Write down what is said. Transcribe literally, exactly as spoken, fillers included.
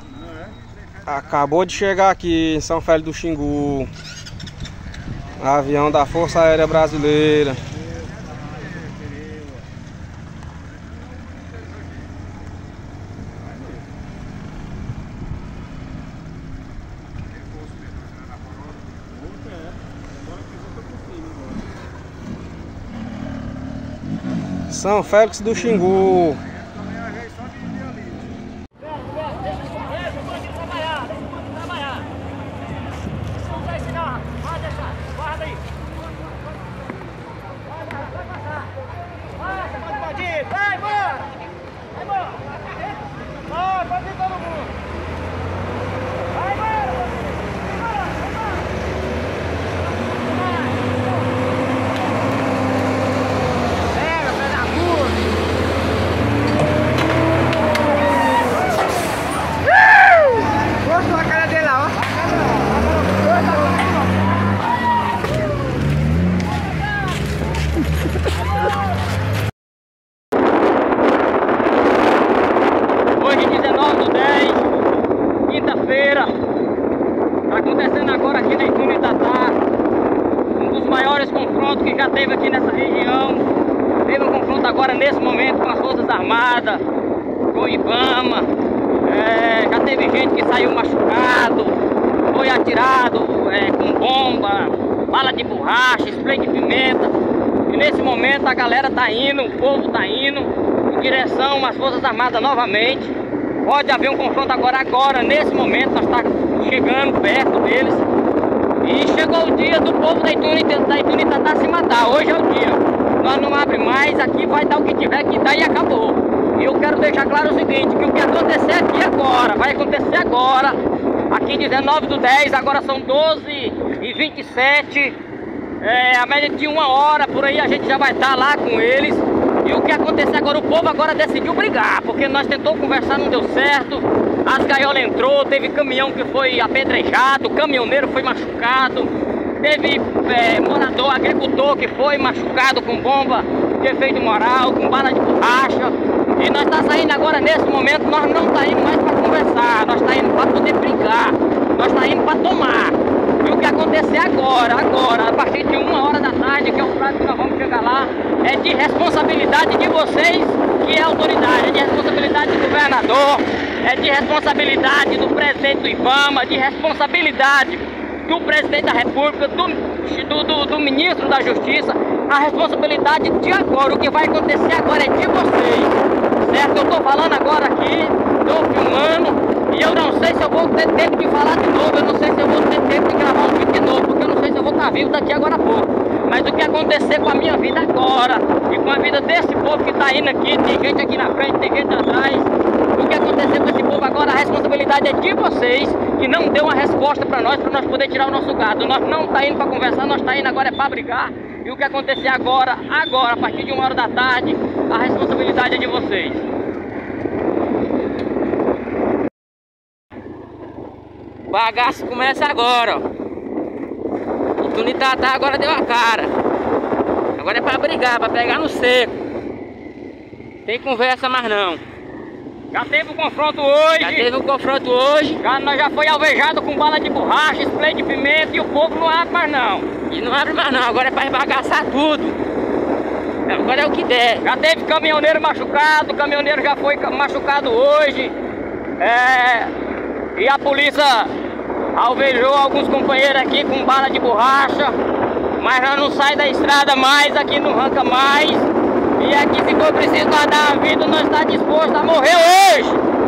Acabou de chegar aqui em São Félix do Xingu, avião da Força Aérea Brasileira. São Félix do Xingu. Vai, embora! Vai embora! Vai, pode ir todo mundo! Vai embora! Pega, pé da puta! Gostou a cara dele lá, ó! Quinta-feira, está acontecendo agora aqui na Ituitatá um dos maiores confrontos que já teve aqui nessa região. Teve um confronto agora nesse momento com as Forças Armadas, com o IBAMA. É, já teve gente que saiu machucado, foi atirado é, com bomba, bala de borracha, spray de pimenta. E nesse momento a galera está indo, o povo está indo em direção às Forças Armadas novamente. Pode haver um confronto agora, agora, nesse momento, nós estamos chegando perto deles. E chegou o dia do povo da Ituitatá se matar, hoje é o dia. Nós não abrimos mais, aqui vai dar o que tiver que dar e acabou. E eu quero deixar claro o seguinte, que o que acontecer aqui agora, vai acontecer agora, aqui dezenove do dez, agora são doze e vinte e sete, é, a média de uma hora, por aí a gente já vai estar lá com eles. E o que aconteceu agora, o povo agora decidiu brigar, porque nós tentou conversar, não deu certo. As gaiolas entrou, teve caminhão que foi apedrejado, caminhoneiro foi machucado, teve é, morador, agricultor que foi machucado com bomba de efeito moral, com bala de borracha. E nós estamos saindo agora, nesse momento, nós não estamos indo mais para conversar, nós estamos indo para poder brigar, nós estamos indo para tomar. E o que acontecer agora, agora, a partir de uma hora da tarde, que é o prazo que nós vamos chegar lá, é de responsabilidade de vocês, que é a autoridade, é de responsabilidade do governador, é de responsabilidade do presidente do IBAMA, de responsabilidade do presidente da República, do, do, do, do ministro da Justiça. A responsabilidade de agora, o que vai acontecer agora é de vocês, certo? Eu estou falando agora aqui, estou filmando, e eu não sei se eu vou ter tempo de falar de novo, eu não sei se eu vou ter tempo de gravar um vídeo de novo, porque eu não sei se eu vou estar vivo daqui agora a pouco. Mas o que acontecer com a minha vida agora, e com a vida desse povo que está indo aqui, tem gente aqui na frente, tem gente atrás, o que acontecer com esse povo agora, a responsabilidade é de vocês, que não deu uma resposta para nós, para nós poder tirar o nosso gado. Nós não está indo para conversar, nós está indo agora é para brigar. E o que acontecer agora, agora, a partir de uma hora da tarde, a responsabilidade é de vocês. O bagaço começa agora, ó. O Ituitatá agora deu a cara. Agora é pra brigar, pra pegar no seco. Tem conversa mais não. Já teve o confronto hoje. Já teve o confronto hoje. Já, nós já foi alvejado com bala de borracha, spray de pimenta, e o povo não abre mais não. E não abre mais não, agora é pra esbagaçar tudo. Agora é o que der. Já teve caminhoneiro machucado, o caminhoneiro já foi machucado hoje. É... E a polícia alvejou alguns companheiros aqui com bala de borracha, mas nós não sai da estrada mais, aqui não arranca mais. E aqui, se for preciso nós dar a vida, nós estamos dispostos a morrer hoje.